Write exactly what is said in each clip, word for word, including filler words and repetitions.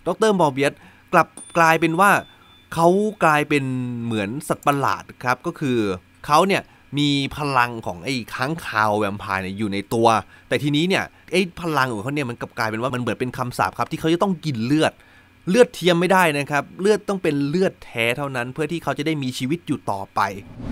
ดร.มอร์เบียสกลับกลายเป็นว่าเขากลายเป็นเหมือนสัตว์ประหลาดครับก็คือเขาเนี่ยมีพลังของไอ้ค้างคาวแวมไพร์เนี่ยอยู่ในตัวแต่ทีนี้เนี่ยไอ้พลังของเขาเนี่ยมันกลับกลายเป็นว่ามันเหมือนเป็นคำสาปครับที่เขาจะต้องกินเลือดเลือดเทียมไม่ได้นะครับเลือดต้องเป็นเลือดแท้เท่านั้นเพื่อที่เขาจะได้มีชีวิตอยู่ต่อไป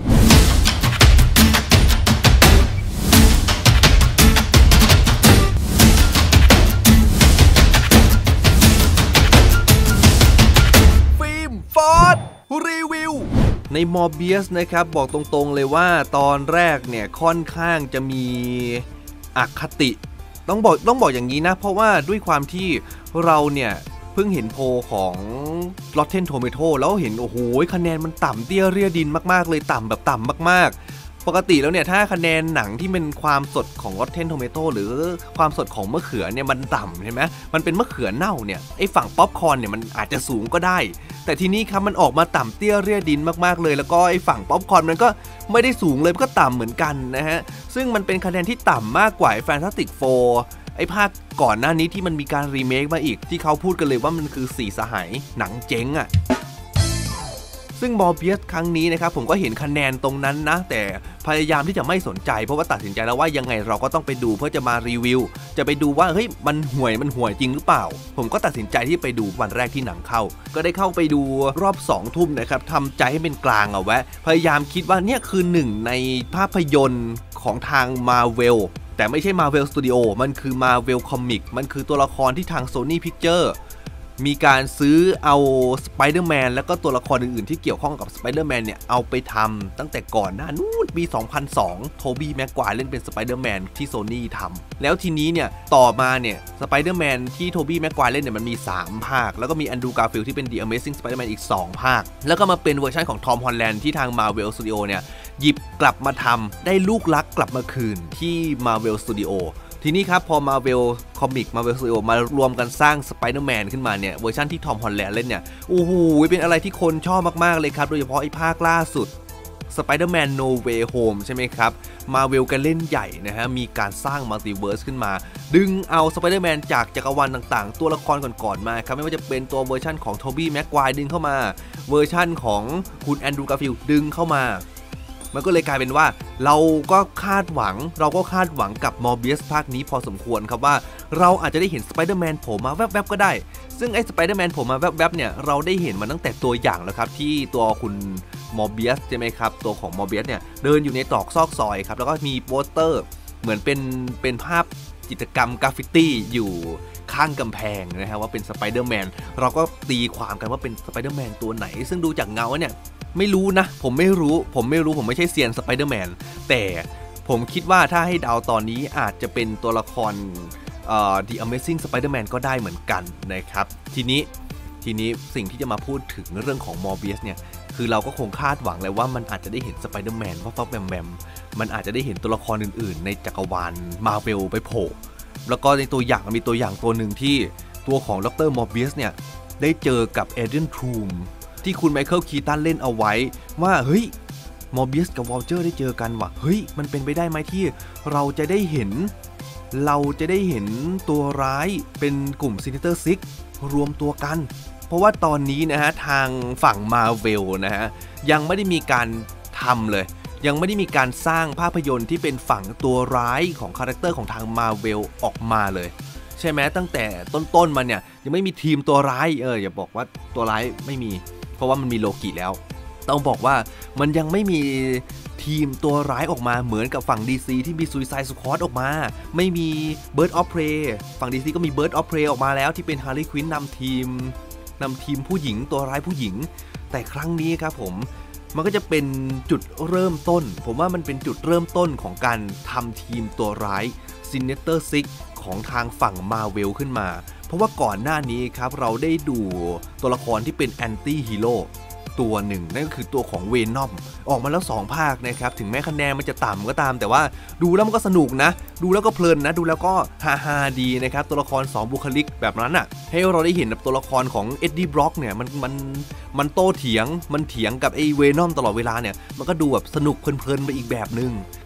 ฟิล์มฟอร์ดรีวิวในมอร์เบียสนะครับบอกตรงๆเลยว่าตอนแรกเนี่ยค่อนข้างจะมีอคติต้องบอกต้องบอกอย่างนี้นะเพราะว่าด้วยความที่เราเนี่ยเพิ่งเห็นโพลของ Rotten Tomato แล้วเห็นโอ้โหคะแนนมันต่ำเตี้ยเรียดินมากๆเลยต่ำแบบต่ำมากๆปกติแล้วเนี่ยถ้าคะแนนหนังที่เป็นความสดของ Rotten Tomato หรือความสดของมะเขือเนี่ยมันต่ำใช่ไหมมันเป็นมะเขือเน่าเนี่ยไอ้ฝั่งป๊อปคอร์นเนี่ยมันอาจจะสูงก็ได้แต่ทีนี้ครับมันออกมาต่ำเตี้ยเรียดินมากๆเลยแล้วก็ไอ้ฝั่งป๊อปคอร์นมันก็ไม่ได้สูงเลยก็ต่ำเหมือนกันนะฮะซึ่งมันเป็นคะแนนที่ต่ำมากกว่าไอ้ Fantastic Fourไอ้ภาคก่อนหน้านี้ที่มันมีการรีเมคมาอีกที่เขาพูดกันเลยว่ามันคือสี่สหายหนังเจ๊งอ่ะซึ่งมอร์เบียสครั้งนี้นะครับผมก็เห็นคะแนนตรงนั้นนะแต่พยายามที่จะไม่สนใจเพราะว่าตัดสินใจแล้วว่ายังไงเราก็ต้องไปดูเพื่อจะมารีวิวจะไปดูว่าเฮ้ยมันห่วยมันห่วยจริงหรือเปล่าผมก็ตัดสินใจที่ไปดูวันแรกที่หนังเข้าก็ได้เข้าไปดูรอบสองทุ่มนะครับทำใจให้เป็นกลางเอาไว้พยายามคิดว่าเนี่ยคือหนึ่งในภาพยนตร์ของทาง Marvelแต่ไม่ใช่ Marvel Studio มันคือ Marvel Comic มันคือตัวละครที่ทาง Sony Picture มีการซื้อเอา Spider-Man แล้วก็ตัวละครอื่นๆที่เกี่ยวข้องกับ Spider-Man เนี่ยเอาไปทำตั้งแต่ก่อนหน้านู้นปี สองพันสอง โทบี้ แม็กไกวร์เล่นเป็น Spider-Man ที่ Sony ทำแล้วทีนี้เนี่ยต่อมาเนี่ย Spider-Man ที่โทบี้ แม็กไกวร์เล่นเนี่ยมันมีสามภาคแล้วก็มี Andrew Garfield ที่เป็น The Amazing Spider-Man อีกสองภาคแล้วก็มาเป็นเวอร์ชันของ Tom Holland ที่ทาง Marvel Studio เนี่ยหยิบกลับมาทำได้ลูกรักกลับมาคืนที่ Marvel Studio ทีนี้ครับพอ Marvel Comic Marvel Studio มารวมกันสร้าง Spider-Man ขึ้นมาเนี่ยเวอร์ชันที่ Tom Holland เล่นเนี่ยโอ้โหเป็นอะไรที่คนชอบมากๆเลยครับโดยเฉพาะไอ้ภาคล่าสุด Spider-Man No Way Home ใช่ไหมครับ Marvel กันเล่นใหญ่นะฮะมีการสร้าง Multiverse ขึ้นมาดึงเอา Spider-Man จากจักรวาลต่างๆตัวละครก่อนๆมาครับไม่ว่าจะเป็นตัวเวอร์ชันของ Tobey Maguire ดึงเข้ามาเวอร์ชันของคุณ Andrew Garfield ดึงเข้ามามันก็เลยกลายเป็นว่าเราก็คาดหวังเราก็คาดหวังกับมอร์เบียสภาคนี้พอสมควรครับว่าเราอาจจะได้เห็นสไปเดอร์แมนโผล่มาแวบๆก็ได้ซึ่งไอ้สไปเดอร์แมนโผล่มาแวบๆเนี่ยเราได้เห็นมาตั้งแต่ตัวอย่างแล้วครับที่ตัวคุณมอร์เบียสใช่ไหมครับตัวของมอร์เบียสเนี่ยเดินอยู่ในตรอกซอกซอยครับแล้วก็มีโปสเตอร์เหมือนเป็นเป็นภาพจิตรกรรมกราฟฟิตี้อยู่ข้างกำแพงนะฮะว่าเป็นสไปเดอร์แมนเราก็ตีความกันว่าเป็นสไปเดอร์แมนตัวไหนซึ่งดูจากเงาเนี่ยไม่รู้นะผมไม่รู้ผมไม่รู้ผมไม่ใช่เซียนสไปเดอร์แมนแต่ผมคิดว่าถ้าให้เดาตอนนี้อาจจะเป็นตัวละครเอ่อ The Amazing Spider-Man ก็ได้เหมือนกันนะครับทีนี้ทีนี้สิ่งที่จะมาพูดถึงเรื่องของมอร์เบียสเนี่ยคือเราก็คงคาดหวังเลยว่ามันอาจจะได้เห็นสไปเดอร์แมนว่าฟักแบมแบมมันอาจจะได้เห็นตัวละครอื่นๆในจักรวาล Marvel ไปโผล่แล้วก็ในตัวอย่างมีตัวอย่างตัวหนึ่งที่ตัวของดร.มอร์เบียสเนี่ยได้เจอกับเอเดนทรูมที่คุณไมเคิลคีตันเล่นเอาไว้ว่าเฮ้ยมอร์เบียสกับวอลเจอร์ได้เจอกันว่ะเฮ้ยมันเป็นไปได้ไหมที่เราจะได้เห็นเราจะได้เห็นตัวร้ายเป็นกลุ่มซินิเตอร์ซิกรวมตัวกันเพราะว่าตอนนี้นะฮะทางฝั่ง Marvel นะฮะยังไม่ได้มีการทำเลยยังไม่ได้มีการสร้างภาพยนตร์ที่เป็นฝั่งตัวร้ายของคาแรคเตอร์ของทาง Marvel ออกมาเลยใช่ไหมตั้งแต่ต้นๆมาเนี่ยยังไม่มีทีมตัวร้ายเอออย่าบอกว่าตัวร้ายไม่มีเพราะว่ามันมีโลกิแล้วต้องบอกว่ามันยังไม่มีทีมตัวร้ายออกมาเหมือนกับฝั่ง ดี ซี ที่มี Suicide Squad ออกมาไม่มี Bird of Prey ฝั่ง ดี ซี ก็มี Bird of Prey ออกมาแล้วที่เป็น Harley Quinn นำทีมนำทีมผู้หญิงตัวร้ายผู้หญิงแต่ครั้งนี้ครับผมมันก็จะเป็นจุดเริ่มต้นผมว่ามันเป็นจุดเริ่มต้นของการทำทีมตัวร้าย Sinister Six ของทางฝั่ง Marvel ขึ้นมาเพราะว่าก่อนหน้านี้ครับเราได้ดูตัวละครที่เป็นแอนตี้ฮีโร่ตัวหนึ่งนั่นก็คือตัวของเวนอมออกมาแล้วสองภาคนะครับถึงแม้คะแนนมันจะต่ำก็ตามแต่ว่าดูแล้วมันก็สนุกนะดูแล้วก็เพลินนะดูแล้วก็ฮาฮาดีนะครับตัวละครสองบุคลิกแบบนั้นอ่ะให้เราได้เห็นแบบตัวละครของเอ็ดดี้บล็อกเนี่ยมันมันมันโต้เถียงมันเถียงกับไอ้เวนอมตลอดเวลาเนี่ยมันก็ดูแบบสนุกเพลินๆไปอีกแบบนึง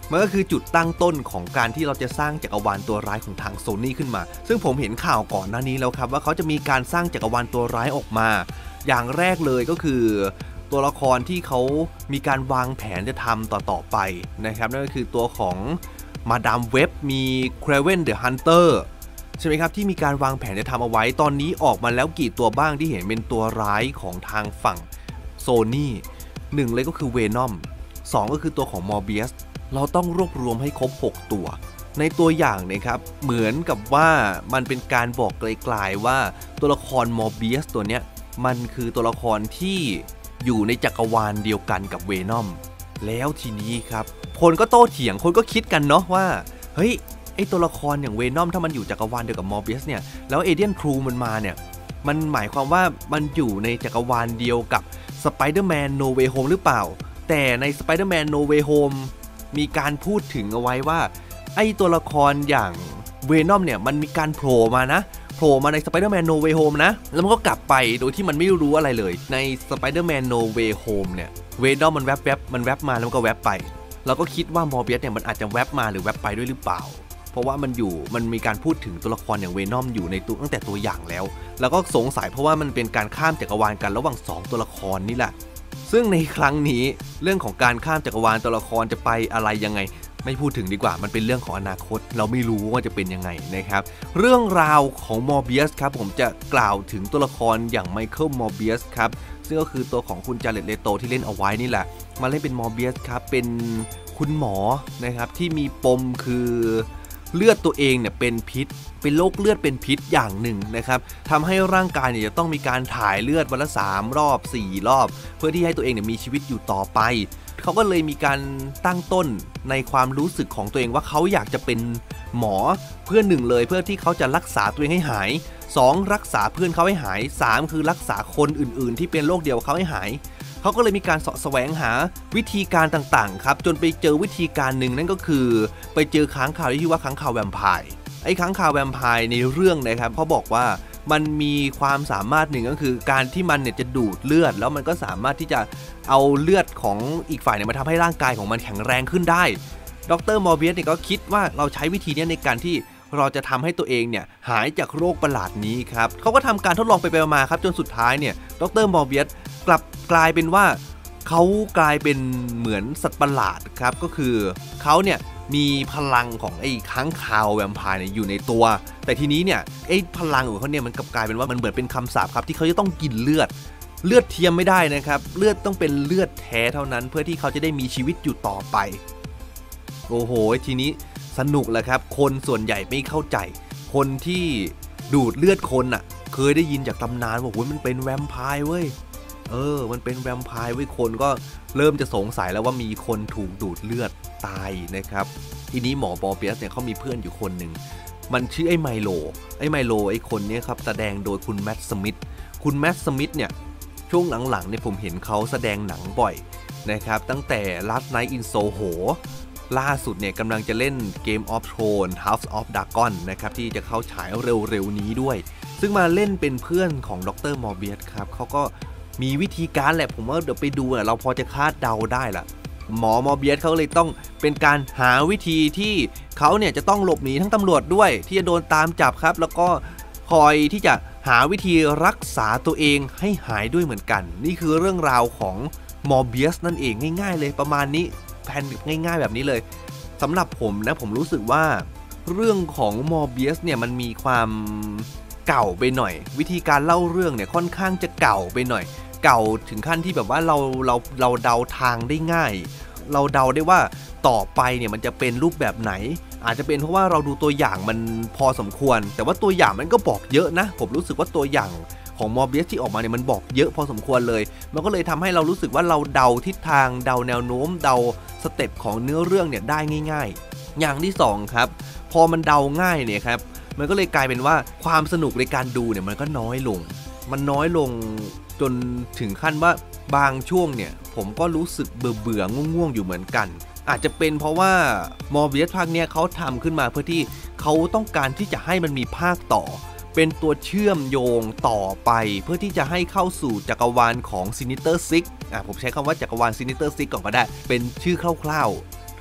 มันก็คือจุดตั้งต้นของการที่เราจะสร้างจักรวาลตัวร้ายของทาง Sony ขึ้นมาซึ่งผมเห็นข่าวก่อนหน้านี้แล้วครับว่าเขาจะมีการสร้างจักรวาลตัวร้ายออกมาอย่างแรกเลยก็คือตัวละครที่เขามีการวางแผนจะทำต่อๆไปนะครับนั่นก็คือตัวของมาดามเว็บมี Kraven the Hunter ใช่ไหมครับที่มีการวางแผนจะทำเอาไว้ตอนนี้ออกมาแล้วกี่ตัวบ้างที่เห็นเป็นตัวร้ายของทางฝั่ง Sony หนึ่งเลยก็คือ Venom สองก็คือตัวของ Morbius เราต้องรวบรวมให้ครบหกตัวในตัวอย่างนะครับเหมือนกับว่ามันเป็นการบอกไกลๆว่าตัวละคร Morbius ตัวเนี้ยมันคือตัวละครที่อยู่ในจักรวาลเดียวกันกับ Venom แล้วทีนี้ครับคนก็โต้เถียงคนก็คิดกันเนาะว่าเฮ้ยไอตัวละครอย่าง Venom ถ้ามันอยู่จักรวาลเดียวกับ Morbius เนี่ยแล้วเอเดียนครูมันมาเนี่ยมันหมายความว่ามันอยู่ในจักรวาลเดียวกับ Spider-Man No Way Home หรือเปล่าแต่ใน Spider-Man No Way Home มีการพูดถึงเอาไว้ว่าไอตัวละครอย่าง Venom เนี่ยมันมีการโผล่มานะโผล่มาใน Spider-Man No Way Home นะแล้วมันก็กลับไปโดยที่มันไม่รู้อะไรเลยใน Spider-Man No Way Home เนี่ย Venom มันแวบๆมันแวบมาแล้วมันก็แวบไปเราก็คิดว่า Morbius เนี่ยมันอาจจะแวบมาหรือแวบไปด้วยหรือเปล่าเพราะว่ามันอยู่มันมีการพูดถึงตัวละครอย่าง Venom อยู่ในตัวตั้งแต่ตัวอย่างแล้วแล้วก็สงสัยเพราะว่ามันเป็นการข้ามจักรวาลกันระหว่างสองตัวละครนี่แหละซึ่งในครั้งนี้เรื่องของการข้ามจักรวาลตัวละครจะไปอะไรยังไงไม่พูดถึงดีกว่ามันเป็นเรื่องของอนาคตเราไม่รู้ว่าจะเป็นยังไงนะครับเรื่องราวของ Morbius ครับผมจะกล่าวถึงตัวละครอย่าง Michael Morbius ครับซึ่งก็คือตัวของคุณจาเร็ด เลโตที่เล่นเอาไว้นี่แหละมาเล่นเป็น Morbius ครับเป็นคุณหมอนะครับที่มีปมคือเลือดตัวเองเนี่ยเป็นพิษเป็นโรคเลือดเป็นพิษอย่างหนึ่งนะครับทำให้ร่างกายเนี่ยจะต้องมีการถ่ายเลือดวันละสามรอบสี่รอบเพื่อที่ให้ตัวเองเนี่ยมีชีวิตอยู่ต่อไปเขาก็เลยมีการตั้งต้นในความรู้สึกของตัวเองว่าเขาอยากจะเป็นหมอเพื่อหนึ่งเลยเพื่อที่เขาจะรักษาตัวเองให้หายสองรักษาเพื่อนเขาให้หายสามคือรักษาคนอื่นๆที่เป็นโรคเดียวเขาให้หายเขาก็เลยมีการเสาะแสวงหาวิธีการต่างๆครับจนไปเจอวิธีการหนึ่งนั่นก็คือไปเจอค้างคาวที่ชื่อว่าค้างคาวแวมไพร์ไอ้ค้างคาวแวมไพร์ในเรื่องนะครับเขาบอกว่ามันมีความสามารถหนึ่งก็คือการที่มันเนี่ยจะดูดเลือดแล้วมันก็สามารถที่จะเอาเลือดของอีกฝ่ายเนี่ยมาทำให้ร่างกายของมันแข็งแรงขึ้นได้ดร.มอร์เบียสเนี่ยก็คิดว่าเราใช้วิธีนี้ในการที่เราจะทำให้ตัวเองเนี่ยหายจากโรคประหลาดนี้ครับเขาก็ทำการทดลองไปไปมาครับจนสุดท้ายเนี่ยดร.มอร์เบียสกลับกลายเป็นว่าเขากลายเป็นเหมือนสัตว์ประหลาดครับก็คือเขาเนี่ยมีพลังของไอ้ค้างคาวแวมไพร์เนี่ยอยู่ในตัวแต่ทีนี้เนี่ยไอ้พลังของเขาเนี่ยมันกลับกลายเป็นว่ามันเหมือนเป็นคำสาปครับที่เขาจะต้องกินเลือดเลือดเทียมไม่ได้นะครับเลือดต้องเป็นเลือดแท้เท่านั้นเพื่อที่เขาจะได้มีชีวิตอยู่ต่อไปโอ้โหทีนี้สนุกแหละครับคนส่วนใหญ่ไม่เข้าใจคนที่ดูดเลือดคนอ่ะเคยได้ยินจากตำนานว่าโอ้ยมันเป็นแวมไพร์เว้ยเออมันเป็นแวมไพร์เว้ยคนก็เริ่มจะสงสัยแล้วว่ามีคนถูกดูดเลือดตายนะครับทีนี้หมอ Morbius เนี่ยเขามีเพื่อนอยู่คนหนึ่งมันชื่อไอ้ไมโลไอ้ไมโลไอ้คนนี้ครับแสดงโดยคุณแมตต์ สมิธคุณแมตต์ สมิธเนี่ยช่วงหลังๆเนี่ยผมเห็นเขาแสดงหนังบ่อยนะครับตั้งแต่ Last Night in Soho ล่าสุดเนี่ยกำลังจะเล่น Game of Thrones House of Dragon นะครับที่จะเข้าฉายเร็วๆนี้ด้วยซึ่งมาเล่นเป็นเพื่อนของดร.มอร์เบียสครับเขาก็มีวิธีการแหละผมว่าเดี๋ยวไปดูเราพอจะคาดเดาได้ละหมอมอร์เบียสเขาเลยต้องเป็นการหาวิธีที่เขาเนี่ยจะต้องหลบหนีทั้งตำรวจด้วยที่จะโดนตามจับครับแล้วก็คอยที่จะหาวิธีรักษาตัวเองให้หายด้วยเหมือนกันนี่คือเรื่องราวของมอร์เบียสนั่นเองง่ายๆเลยประมาณนี้แผนง่ายๆแบบนี้เลยสำหรับผมนะผมรู้สึกว่าเรื่องของมอร์เบียสเนี่ยมันมีความเก่าไปหน่อยวิธีการเล่าเรื่องเนี่ยค่อนข้างจะเก่าไปหน่อยเก่าถึงขั้นที่แบบว่าเราเราเราเดาทางได้ง่ายเราเดาได้ว่าต่อไปเนี่ยมันจะเป็นรูปแบบไหนอาจจะเป็นเพราะว่าเราดูตัวอย่างมันพอสมควรแต่ว่าตัวอย่างมันก็บอกเยอะนะผมรู้สึกว่าตัวอย่างของมอร์เบียสที่ออกมาเนี่ยมันบอกเยอะพอสมควรเลยมันก็เลยทำให้เรารู้สึกว่าเราเดาทิศทางเดาแนวโน้มเดาสเต็ปของเนื้อเรื่องเนี่ยได้ง่ายๆอย่างที่สองครับพอมันเดาง่ายเนี่ยครับมันก็เลยกลายเป็นว่าความสนุกในการดูเนี่ยมันก็น้อยลงมันน้อยลงจนถึงขั้นว่าบางช่วงเนี่ยผมก็รู้สึกเบื่อเบื่อง่วงๆอยู่เหมือนกันอาจจะเป็นเพราะว่ามอร์เบียสภาคเนี้ยเขาทำขึ้นมาเพื่อที่เขาต้องการที่จะให้มันมีภาคต่อเป็นตัวเชื่อมโยงต่อไปเพื่อที่จะให้เข้าสู่จักรวาลของ Sinister Six อ่ะผมใช้คำว่าจักรวาล Sinister Six ก่อนก็ได้เป็นชื่อคร่าวๆ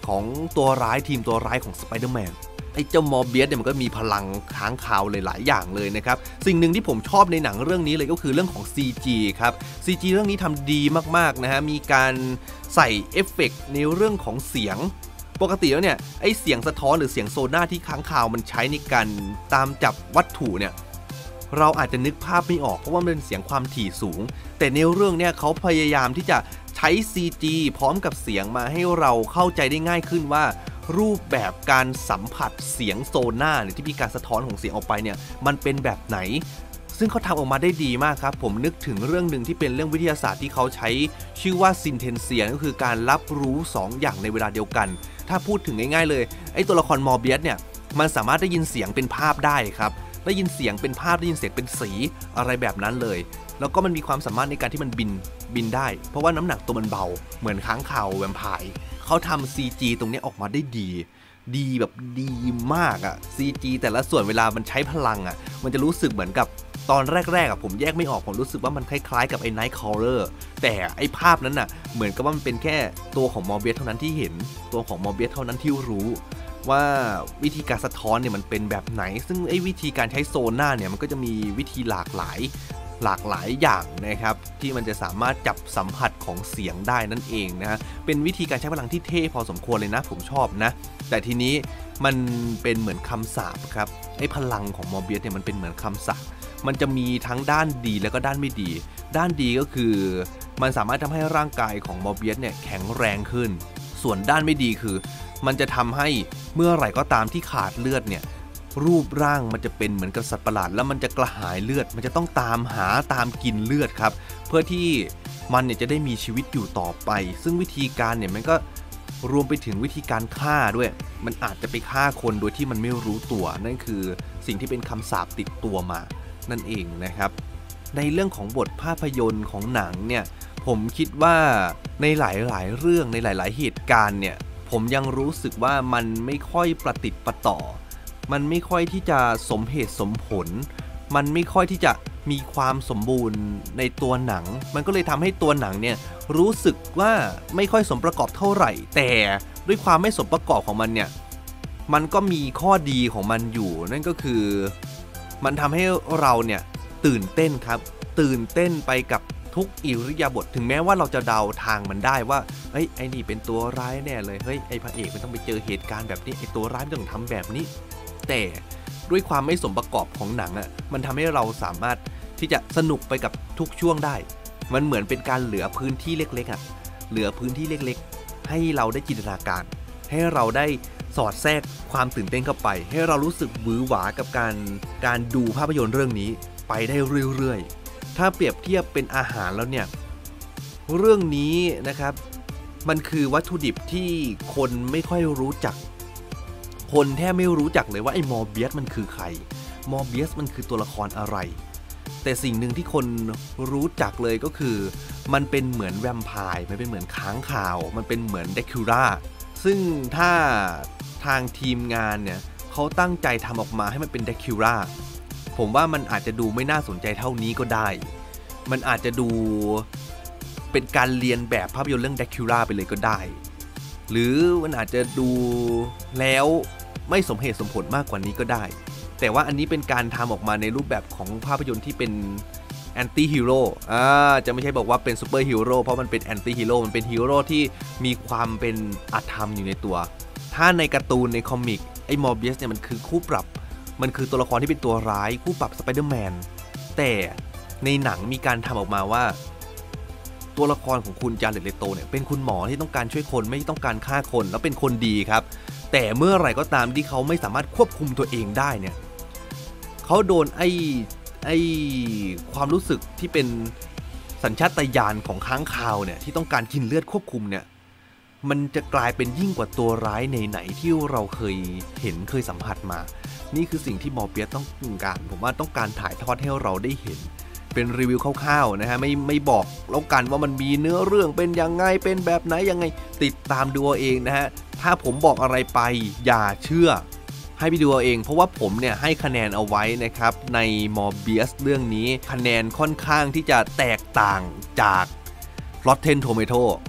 ของตัวร้ายทีมตัวร้ายของสไปเดอร์แมนไอ้เจ้ามอร์เบียสเนี่ยมันก็มีพลังค้างคาวเลยหลายอย่างเลยนะครับสิ่งหนึ่งที่ผมชอบในหนังเรื่องนี้เลยก็คือเรื่องของ ซี จี ครับ ซี จี เรื่องนี้ทำดีมากๆนะฮะมีการใส่เอฟเฟกต์ในเรื่องของเสียงปกติแล้วเนี่ยไอ้เสียงสะท้อนหรือเสียงโซน่าที่ค้างคาวมันใช้ในการตามจับวัตถุเนี่ยเราอาจจะนึกภาพไม่ออกเพราะว่ามันเป็นเสียงความถี่สูงแต่ในเรื่องเนี่ยเขาพยายามที่จะใช้ ซี จี พร้อมกับเสียงมาให้เราเข้าใจได้ง่ายขึ้นว่ารูปแบบการสัมผัสเสียงโซน่าเนี่ยที่มีการสะท้อนของเสียงออกไปเนี่ยมันเป็นแบบไหนซึ่งเขาทำออกมาได้ดีมากครับผมนึกถึงเรื่องหนึ่งที่เป็นเรื่องวิทยาศาสตร์ที่เขาใช้ชื่อว่าซินเทนเซียก็คือการรับรู้สองอย่างในเวลาเดียวกันถ้าพูดถึงง่ายๆเลยไอ้ตัวละครมอร์เบียสเนี่ยมันสามารถได้ยินเสียงเป็นภาพได้ครับได้ยินเสียงเป็นภาพได้ยินเสียงเป็นสีอะไรแบบนั้นเลยแล้วก็มันมีความสามารถในการที่มันบินบินได้เพราะว่าน้ำหนักตัวมันเบาเหมือนค้างคาวแวมไพร์เขาทำ ซี จี ตรงนี้ออกมาได้ดีดีแบบดีมากอะ ซี จี แต่ละส่วนเวลามันใช้พลังอะมันจะรู้สึกเหมือนกับตอนแรกๆอะผมแยกไม่ออกผมรู้สึกว่ามันคล้ายๆกับไอ้ Nightcrawler แต่ไอ้ภาพนั้นอะเหมือนกับว่ามันเป็นแค่ตัวของมอร์เบียสเท่านั้นที่เห็นตัวของมอร์เบียสเท่านั้นที่รู้ว่าวิธีการสะท้อนเนี่ยมันเป็นแบบไหนซึ่งไอ้วิธีการใช้โซน่าเนี่ยมันก็จะมีวิธีหลากหลายหลากหลายอย่างนะครับที่มันจะสามารถจับสัมผัสของเสียงได้นั่นเองนะฮะเป็นวิธีการใช้พลังที่เท่พอสมควรเลยนะผมชอบนะแต่ทีนี้มันเป็นเหมือนคำสาปครับไอ้พลังของมอร์เบียสเนี่ยมันเป็นเหมือนคำสาปมันจะมีทั้งด้านดีแล้วก็ด้านไม่ดีด้านดีก็คือมันสามารถทำให้ร่างกายของมอร์เบียสเนี่ยแข็งแรงขึ้นส่วนด้านไม่ดีคือมันจะทำให้เมื่อไหร่ก็ตามที่ขาดเลือดเนี่ยรูปร่างมันจะเป็นเหมือนกับสัตว์ประหลาดแล้วมันจะกระหายเลือดมันจะต้องตามหาตามกินเลือดครับเพื่อที่มันเนี่ยจะได้มีชีวิตอยู่ต่อไปซึ่งวิธีการเนี่ยมันก็รวมไปถึงวิธีการฆ่าด้วยมันอาจจะไปฆ่าคนโดยที่มันไม่รู้ตัวนั่นคือสิ่งที่เป็นคำสาปติดตัวมานั่นเองนะครับในเรื่องของบทภาพยนตร์ของหนังเนี่ยผมคิดว่าในหลายๆเรื่องในหลายๆเหตุการณ์เนี่ยผมยังรู้สึกว่ามันไม่ค่อยประติดประต่อมันไม่ค่อยที่จะสมเหตุสมผลมันไม่ค่อยที่จะมีความสมบูรณ์ในตัวหนังมันก็เลยทำให้ตัวหนังเนี่ยรู้สึกว่าไม่ค่อยสมประกอบเท่าไหร่แต่ด้วยความไม่สมประกอบของมันเนี่ยมันก็มีข้อดีของมันอยู่นั่นก็คือมันทำให้เราเนี่ยตื่นเต้นครับตื่นเต้นไปกับทุกอิริยาบถถึงแม้ว่าเราจะเดาทางมันได้ว่าเฮ้ยไอ้นี่เป็นตัวร้ายแน่เลยเฮ้ยไอ้พระเอกมันต้องไปเจอเหตุการณ์แบบนี้ไอ้ตัวร้ายมันต้องทำแบบนี้แต่ด้วยความไม่สมประกอบของหนังอ่ะมันทำให้เราสามารถที่จะสนุกไปกับทุกช่วงได้มันเหมือนเป็นการเหลือพื้นที่เล็กๆอ่ะเหลือพื้นที่เล็กๆให้เราได้จินตนาการให้เราได้สอดแทรกความตื่นเต้นเข้าไปให้เรารู้สึกหวือหวากับการการดูภาพยนตร์เรื่องนี้ไปได้เรื่อยๆถ้าเปรียบเทียบเป็นอาหารแล้วเนี่ยเรื่องนี้นะครับมันคือวัตถุดิบที่คนไม่ค่อยรู้จักคนแทบไม่รู้จักเลยว่าไอ้มอร์เบียสมันคือใครมอร์เบียสมันคือตัวละครอะไรแต่สิ่งหนึ่งที่คนรู้จักเลยก็คือมันเป็นเหมือนแวมไพร์มันเป็นเหมือนค้างคาวมันเป็นเหมือนแดคูล่าซึ่งถ้าทางทีมงานเนี่ยเขาตั้งใจทำออกมาให้มันเป็นแดคูล่าผมว่ามันอาจจะดูไม่น่าสนใจเท่านี้ก็ได้มันอาจจะดูเป็นการเรียนแบบภาพยนตร์เรื่องแดคูล่าไปเลยก็ได้หรือมันอาจจะดูแล้วไม่สมเหตุสมผลมากกว่านี้ก็ได้แต่ว่าอันนี้เป็นการทำออกมาในรูปแบบของภาพยนตร์ที่เป็นแอนตี้ฮีโร่อ่าจะไม่ใช่บอกว่าเป็นซูเปอร์ฮีโร่เพราะมันเป็นแอนตี้ฮีโร่มันเป็นฮีโร่ที่มีความเป็นอธรรมอยู่ในตัวถ้าในการ์ตูนในคอมิกไอ้มอร์เบียสเนี่ยมันคือคู่ปรับมันคือตัวละครที่เป็นตัวร้ายคู่ปรับสไปเดอร์แมนแต่ในหนังมีการทำออกมาว่าตัวละครของคุณจาเร็ดเลโตเนี่ยเป็นคุณหมอที่ต้องการช่วยคนไม่ต้องการฆ่าคนแล้วเป็นคนดีครับแต่เมื่อไหร่ก็ตามที่เขาไม่สามารถควบคุมตัวเองได้เนี่ยเขาโดนไอ้ไอ้ความรู้สึกที่เป็นสัญชาตญาณของค้างคาวเนี่ยที่ต้องการกินเลือดควบคุมเนี่ยมันจะกลายเป็นยิ่งกว่าตัวร้ายไหนๆที่เราเคยเห็นเคยสัมผัสมานี่คือสิ่งที่มอร์เบียสต้องการผมว่าต้องการถ่ายทอดให้เราได้เห็นเป็นรีวิวคร่าวๆนะฮะไม่ไม่บอกแล้วกันว่ามันมีเนื้อเรื่องเป็นยังไงเป็นแบบไหนยังไงติดตามดูเองนะฮะถ้าผมบอกอะไรไปอย่าเชื่อให้ไปดูเองเพราะว่าผมเนี่ยให้คะแนนเอาไว้นะครับในมอร์เบียสเรื่องนี้คะแนนค่อนข้างที่จะแตกต่างจาก Rotten Tomato เพ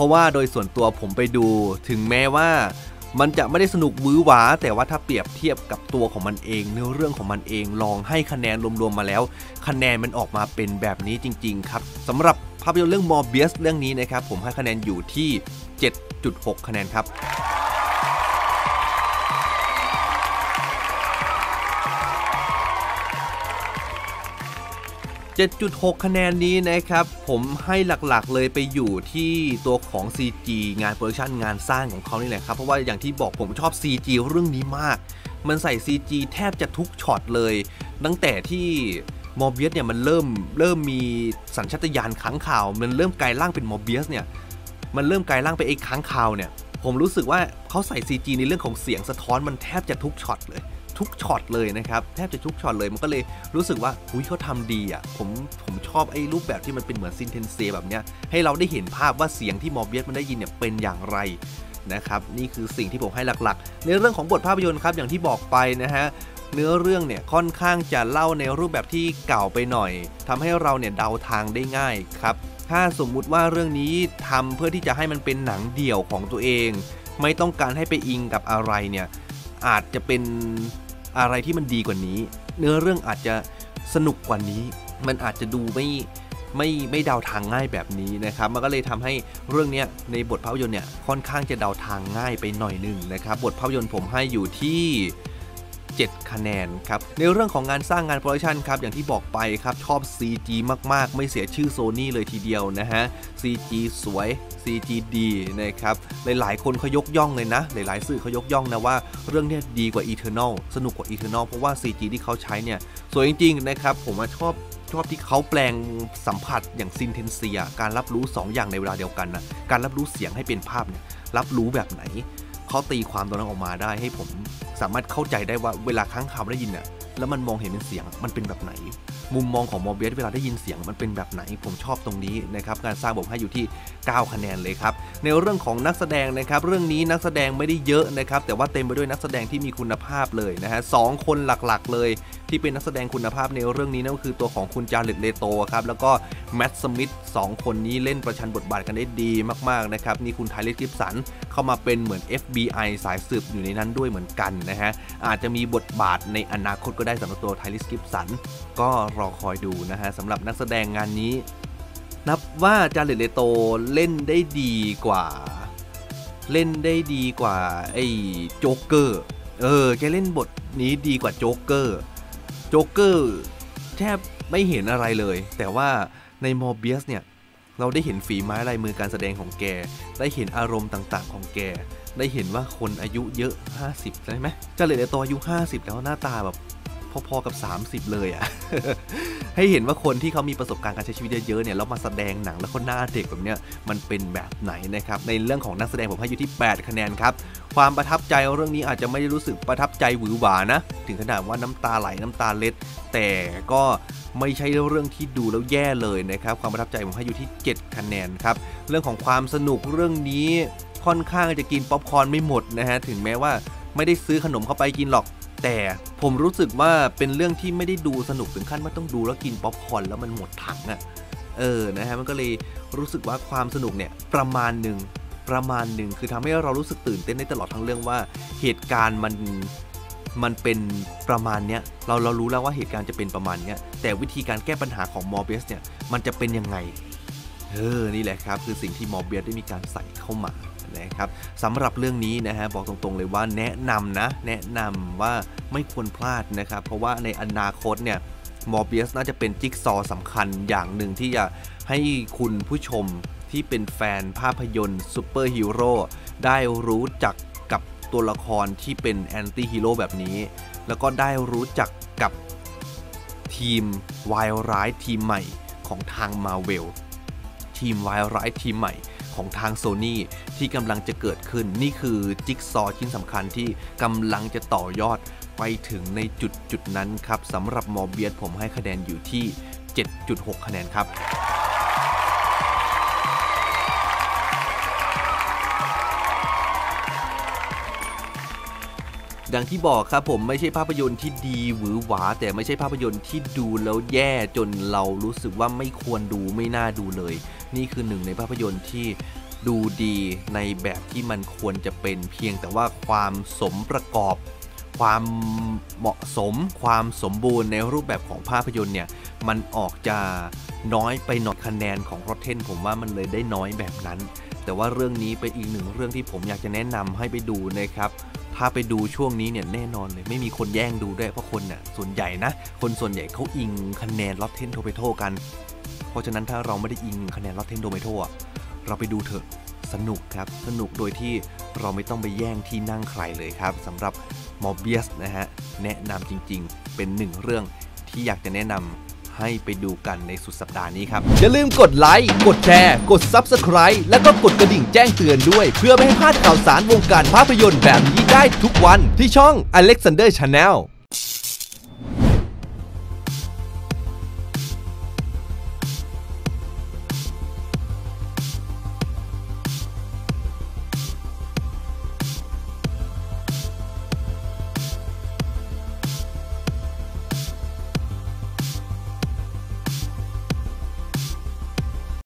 ราะว่าโดยส่วนตัวผมไปดูถึงแม้ว่ามันจะไม่ได้สนุกวื้อหวาแต่ว่าถ้าเปรียบเทียบกับตัวของมันเองเนื้อเรื่องของมันเองลองให้คะแนนรวมๆมาแล้วคะแนนมันออกมาเป็นแบบนี้จริงๆครับสำหรับภาพยนตร์เรื่อง Morbius เรื่องนี้นะครับผมให้คะแนนอยู่ที่ เจ็ดจุดหก คะแนนครับเจ็ดจุดหก คะแนนนี้นะครับผมให้หลักๆเลยไปอยู่ที่ตัวของ ซี จี งานโปรดักชันงานสร้างของเขานี่แหละครับเพราะว่าอย่างที่บอกผมชอบ ซี จี เรื่องนี้มากมันใส่ ซี จี แทบจะทุกช็อตเลยตั้งแต่ที่มอร์เบียสเนี่ยมันเริ่มเริ่มมีสัญชาตญาณค้างคาวมันเริ่มกลายร่างเป็นมอร์เบียสเนี่ยมันเริ่มกลายร่างเป็นไอ้ค้างคาวเนี่ยผมรู้สึกว่าเขาใส่ ซี จี ในเรื่องของเสียงสะท้อนมันแทบจะทุกช็อตเลยทุกช็อตเลยนะครับแทบจะทุกช็อตเลยมันก็เลยรู้สึกว่าหุ้ยเขาทำดีอ่ะผมผมชอบไอ้รูปแบบที่มันเป็นเหมือนซินเทนเซแบบเนี้ยให้เราได้เห็นภาพว่าเสียงที่มอร์เบียสมันได้ยินเนี่ยเป็นอย่างไรนะครับนี่คือสิ่งที่ผมให้หลักๆในเรื่องของบทภาพยนตร์ครับอย่างที่บอกไปนะฮะเนื้อเรื่องเนี่ยค่อนข้างจะเล่าในรูปแบบที่เก่าไปหน่อยทำให้เราเนี่ยเดาทางได้ง่ายครับถ้าสมมุติว่าเรื่องนี้ทำเพื่อที่จะให้มันเป็นหนังเดี่ยวของตัวเองไม่ต้องการให้ไปอิงกับอะไรเนี่ยอาจจะเป็นอะไรที่มันดีกว่านี้เนื้อเรื่องอาจจะสนุกกว่านี้มันอาจจะดูไม่ไม่ไม่เดาทางง่ายแบบนี้นะครับมันก็เลยทำให้เรื่องนี้ในบทภาพยนตร์เนี่ยค่อนข้างจะเดาทางง่ายไปหน่อยนึงนะครับบทภาพยนตร์ผมให้อยู่ที่เจ็ดคะแนนครับในเรื่องของงานสร้างงานโปรดักชันครับอย่างที่บอกไปครับชอบ ซี จี มากๆไม่เสียชื่อ Sony เลยทีเดียวนะฮะ ซี จี สวย ซี จี ดีนะครับหลายๆคนเขายกย่องเลยนะหลายๆสื่อเขายกย่องนะว่าเรื่องนี้ดีกว่า Eternal สนุกกว่า Eternal เพราะว่า ซี จี ที่เขาใช้เนี่ยสวยจริงๆนะครับผมชอบชอบที่เขาแปลงสัมผัสอย่างซินเทนเซียการรับรู้สองอย่างในเวลาเดียวกันนะการรับรู้เสียงให้เป็นภาพเนี่ยรับรู้แบบไหนเขาตีความตัวนั้นออกมาได้ให้ผมสามารถเข้าใจได้ว่าเวลาค้างคาวได้ยินเนี่ยแล้วมันมองเห็นเป็นเสียงมันเป็นแบบไหนมุมมองของมอร์เบียสเวลาได้ยินเสียงมันเป็นแบบไหนผมชอบตรงนี้นะครับการสร้างผมให้อยู่ที่เก้าคะแนนเลยครับในเรื่องของนักแสดงนะครับเรื่องนี้นักแสดงไม่ได้เยอะนะครับแต่ว่าเต็มไปด้วยนักแสดงที่มีคุณภาพเลยนะฮะสองคนหลักๆเลยที่เป็นนักแสดงคุณภาพในเรื่องนี้นั่นก็คือตัวของคุณจาเร็ดเลโตครับแล้วก็แมตต์สมิธสองคนนี้เล่นประชันบทบาทกันได้ดีมากๆนะครับนี่คุณไทเลอร์ กิฟสันเข้ามาเป็นเหมือน เอฟ บี ไอ สายสืบอยู่ในนั้นด้วยเหมือนกันนะฮะอาจจะมีบทบาทในอนาคตก็ได้สำหรับตัวไทเลอร์ กิฟสันก็รอคอยดูนะฮะสำหรับนักแสดงงานนี้นับว่าจาเร็ดเลโตเล่นได้ดีกว่าเล่นได้ดีกว่าไอ้โจ๊กเกอร์เออแกเล่นบทนี้ดีกว่าโจ๊กเกอร์โจ๊กเกอร์แทบไม่เห็นอะไรเลยแต่ว่าในมอร์เบียสเนี่ยเราได้เห็นฝีไม้ลายมือการแสดงของแกได้เห็นอารมณ์ต่างๆของแกได้เห็นว่าคนอายุเยอะห้าสิบใช่ไหมจาเร็ดเลโตอายุห้าสิบแล้วหน้าตาแบบพอๆกับสามสิบเลยอ่ะ ให้เห็นว่าคนที่เขามีประสบการณ์การใช้ชีวิตเยอะๆเนี่ยแล้วมาแสดงหนังแล้วคนหน้าเด็กแบบเนี้ยมันเป็นแบบไหนนะครับในเรื่องของนักแสดงผมให้อยู่ที่แปดคะแนนครับความประทับใจเรื่องนี้อาจจะไม่ได้รู้สึกประทับใจหวือหวานะถึงขนาดว่าน้ำตาไหลน้ำตาเล็ดแต่ก็ไม่ใช่เรื่องที่ดูแล้วแย่เลยนะครับความประทับใจผมให้อยู่ที่เจ็ดคะแนนครับเรื่องของความสนุกเรื่องนี้ค่อนข้างจะกินป๊อปคอร์นไม่หมดนะฮะถึงแม้ว่าไม่ได้ซื้อขนมเข้าไปกินหรอกแต่ผมรู้สึกว่าเป็นเรื่องที่ไม่ได้ดูสนุกถึงขั้นว่าต้องดูแล้วกินป๊อปคอร์นแล้วมันหมดถังอ่ะเออนะฮะมันก็เลยรู้สึกว่าความสนุกเนี่ยประมาณหนึ่งประมาณหนึ่งคือทำให้เรารู้สึกตื่นเต้นได้ตลอดทั้งเรื่องว่าเหตุการณ์มันมันเป็นประมาณเนี้ยเราเรารู้แล้วว่าเหตุการณ์จะเป็นประมาณเนี้ยแต่วิธีการแก้ปัญหาของมอร์เบียสเนี่ยมันจะเป็นยังไงเออนี่แหละครับคือสิ่งที่มอร์เบียสได้มีการใส่เข้ามานะครับสำหรับเรื่องนี้นะฮะบอกตรงๆเลยว่าแนะนำนะแนะนำว่าไม่ควรพลาดนะครับเพราะว่าในอนาคตเนี่ยมอร์เบียสน่าจะเป็นจิ๊กซอว์สำคัญอย่างหนึ่งที่จะให้คุณผู้ชมที่เป็นแฟนภาพยนตร์ซูเปอร์ฮีโร่ได้รู้จักกับตัวละครที่เป็นแอนตี้ฮีโร่แบบนี้แล้วก็ได้รู้จักกับทีมวายร้ายทีมใหม่ของทาง Marvel ทีมวายร้ายทีมใหม่ของทาง Sony ที่กำลังจะเกิดขึ้นนี่คือจิ๊กซอว์ชิ้นสำคัญที่กำลังจะต่อยอดไปถึงในจุดจุดนั้นครับสำหรับมอร์เบียสผมให้คะแนนอยู่ที่ เจ็ดจุดหก คะแนนครับดังที่บอกครับผมไม่ใช่ภาพยนตร์ที่ดีหวือหวาแต่ไม่ใช่ภาพยนตร์ที่ดูแล้วแย่จนเรารู้สึกว่าไม่ควรดูไม่น่าดูเลยนี่คือหนึ่งในภาพยนตร์ที่ดูดีในแบบที่มันควรจะเป็นเพียงแต่ว่าความสมประกอบความเหมาะสมความสมบูรณ์ในรูปแบบของภาพยนตร์เนี่ยมันออกจะน้อยไปหน่อยคะแนนของ Rotten ผมว่ามันเลยได้น้อยแบบนั้นแต่ว่าเรื่องนี้เป็นอีกหนึ่งเรื่องที่ผมอยากจะแนะนำให้ไปดูนะครับถ้าไปดูช่วงนี้เนี่ยแน่นอนเลยไม่มีคนแย่งดูด้วยเพราะคนเนี่ยส่วนใหญ่นะคนส่วนใหญ่เขาอิงคะแนน Rotten Tomato กันเพราะฉะนั้นถ้าเราไม่ได้อิงคะแนน Rotten Tomato อ่ะเราไปดูเถอะสนุกครับสนุกโดยที่เราไม่ต้องไปแย่งที่นั่งใครเลยครับสำหรับ Morbius นะฮะแนะนำจริงๆเป็นหนึ่งเรื่องที่อยากจะแนะนำให้ไปดูกันในสุดสัปดาห์นี้ครับอย่าลืมกดไลค์กดแชร์กด ซับสไครบ์ แล้วก็กดกระดิ่งแจ้งเตือนด้วยเพื่อไม่ให้พลาดข่าวสารวงการภาพยนตร์แบบนี้ได้ทุกวันที่ช่อง Alexander Channel